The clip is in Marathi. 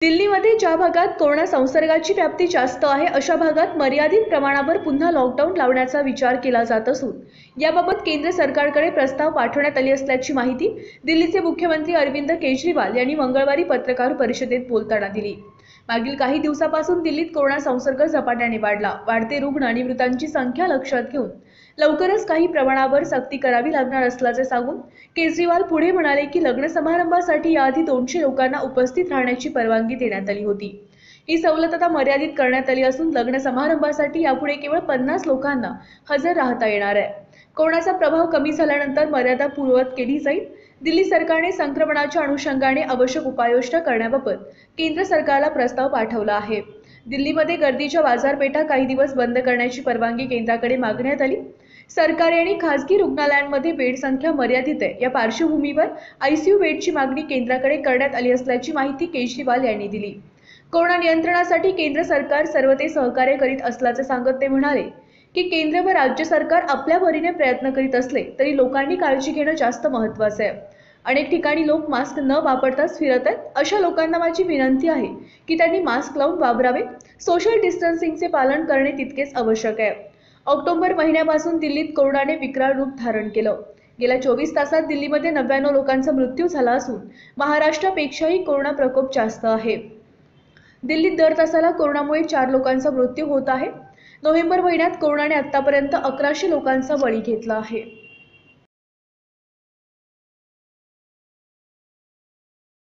दिल्लीमध्ये ज्या भागात कोरोना संसर्गाची व्याप्ती जास्त आहे अशा भागात मर्यादित प्रमाणावर पुन्हा लॉकडाऊन लावण्याचा विचार केला जात असून याबाबत केंद्र सरकारकडे प्रस्ताव पाठवण्यात आले असल्याची माहिती दिल्लीचे मुख्यमंत्री अरविंद केजरीवाल यांनी मंगळवारी पत्रकार परिषदेत बोलताना दिली। मागील काही दिवसापासून दिल्लीत कोरोना संसर्ग झपाट्याने वाढला। वाढते रुग्ण आणि मृतांची संख्या लक्षात घेऊन लवकरच काही प्रमाणावर सक्ती करावी लागणार असल्याचे सांगून केजरीवाल पुढे म्हणाले की लग्न समारंभासाठी याआधी 200 लोकांना उपस्थित राहण्याची परवानगी देण्यात आली होती। ही सवलत आता मर्यादित करण्यात आली असून लग्न समारंभासाठी यापुढे केवळ 50 लोकांना हजर राहता येणार आहे। कोरोनाचा प्रभाव कमी झाल्यानंतर मर्यादा पूर्ववत केली जाईल। दिल्ली सरकारने संक्रमणाच्या अनुषंगाने आवश्यक उपाययोजना करण्याबाबत केंद्र सरकारला प्रस्ताव पाठवला आहे। दिल्लीमध्ये गर्दीच्या बाजारपेठा काही दिवस बंद करण्याची परवानगी केंद्राकडे मागण्यात आली। सरकारी आणि खासगी रुग्णालयांमध्ये बेड संख्या मर्यादित आहे। या पार्श्वभूमीवर आयसीयू बेडची मागणी केंद्राकडे करण्यात आली असल्याची माहिती केजरीवाल यांनी दिली। कोरोना नियंत्रणासाठी केंद्र सरकार सर्व ते सहकार्य करीत असल्याचे सांगत ते म्हणाले की केंद्र व राज्य सरकार आपल्या परीने प्रयत्न करीत असले तरी लोकांनी काळजी घेणं जास्त महत्त्वाचं आहे। अनेक ठिकाणी लोक मास्क न वापरताच फिरत आहेत। अशा लोकांना माझी विनंती आहे की त्यांनी मास्क लावून वापरावे। सोशल डिस्टन्सिंगचे पालन करणे तितकेच आवश्यक आहे। ऑक्टोबर महिन्यापासून दिल्लीत कोरोनाने विकराळ रूप धारण केलं। गेल्या 24 तासात दिल्लीमध्ये 99 लोकांचा मृत्यू झाला असून महाराष्ट्रापेक्षाही कोरोना प्रकोप जास्त आहे। दिल्लीत दर तासाला कोरोनामुळे 4 लोकांचा मृत्यू होत आहे। नोव्हेंबर महिन्यात कोरोनाने आतापर्यंत 1100 लोकांचा बळी घेतला आहे।